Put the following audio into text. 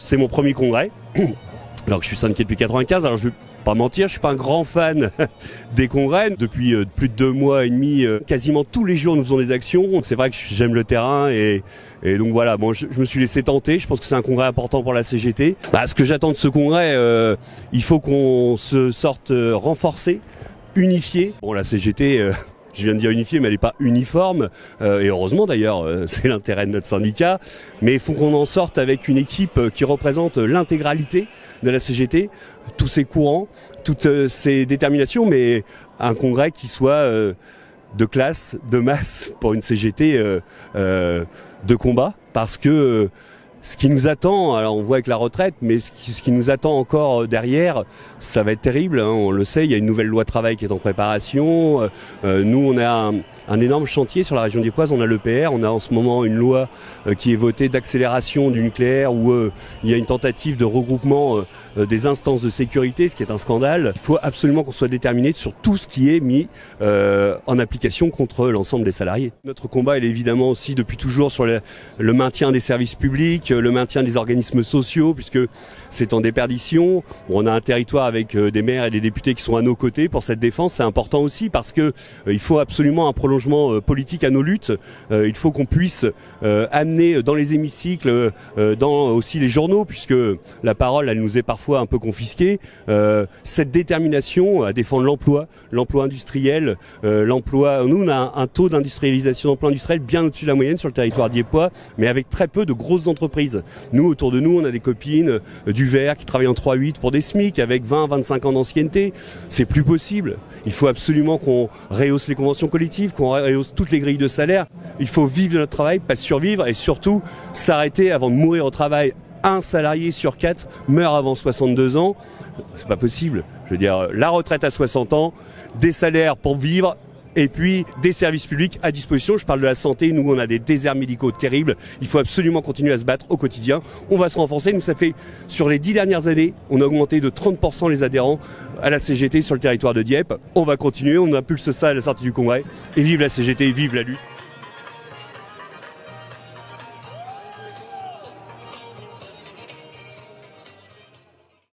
c'est mon premier congrès. Alors que je suis syndiqué depuis 95, alors je vais pas mentir, je suis pas un grand fan des congrès. Depuis plus de 2 mois et demi, quasiment tous les jours nous faisons des actions. C'est vrai que j'aime le terrain et donc voilà, bon, je me suis laissé tenter. Je pense que c'est un congrès important pour la CGT. Ce que j'attends de ce congrès, il faut qu'on se sorte renforcé, unifié. Bon, la CGT... Je viens de dire unifié, mais elle n'est pas uniforme, et heureusement d'ailleurs, c'est l'intérêt de notre syndicat, mais il faut qu'on en sorte avec une équipe qui représente l'intégralité de la CGT, tous ses courants, toutes ses déterminations, mais un congrès qui soit de classe, de masse, pour une CGT de combat, parce que ce qui nous attend, alors on voit avec la retraite, mais ce qui nous attend encore derrière, ça va être terrible, hein, on le sait, il y a une nouvelle loi de travail qui est en préparation. Nous, on a un énorme chantier sur la région dieuppoise, on a l'EPR, on a en ce moment une loi qui est votée d'accélération du nucléaire où il y a une tentative de regroupement des instances de sécurité, ce qui est un scandale. Il faut absolument qu'on soit déterminé sur tout ce qui est mis en application contre l'ensemble des salariés. Notre combat, il est évidemment aussi depuis toujours sur le maintien des services publics, le maintien des organismes sociaux, puisque c'est en déperdition. On a un territoire avec des maires et des députés qui sont à nos côtés pour cette défense. C'est important aussi parce que il faut absolument un prolongement politique à nos luttes. Il faut qu'on puisse amener dans les hémicycles, dans aussi les journaux, puisque la parole, elle nous est parfois un peu confisquée, cette détermination à défendre l'emploi industriel, l'emploi. Nous, on a un taux d'industrialisation d'emploi industriel bien au-dessus de la moyenne sur le territoire dieuppois, mais avec très peu de grosses entreprises. Nous, autour de nous, on a des copines du Vert qui travaillent en 3-8 pour des SMIC avec 20-25 ans d'ancienneté. C'est plus possible. Il faut absolument qu'on rehausse les conventions collectives, qu'on rehausse toutes les grilles de salaire. Il faut vivre de notre travail, pas survivre, et surtout s'arrêter avant de mourir au travail. 1 salarié sur 4 meurt avant 62 ans. C'est pas possible. Je veux dire, la retraite à 60 ans, des salaires pour vivre, et puis des services publics à disposition. Je parle de la santé, nous on a des déserts médicaux terribles, il faut absolument continuer à se battre au quotidien. On va se renforcer, nous ça fait, sur les 10 dernières années, on a augmenté de 30% les adhérents à la CGT sur le territoire de Dieppe. On va continuer, on impulse ça à la sortie du congrès, et vive la CGT, vive la lutte.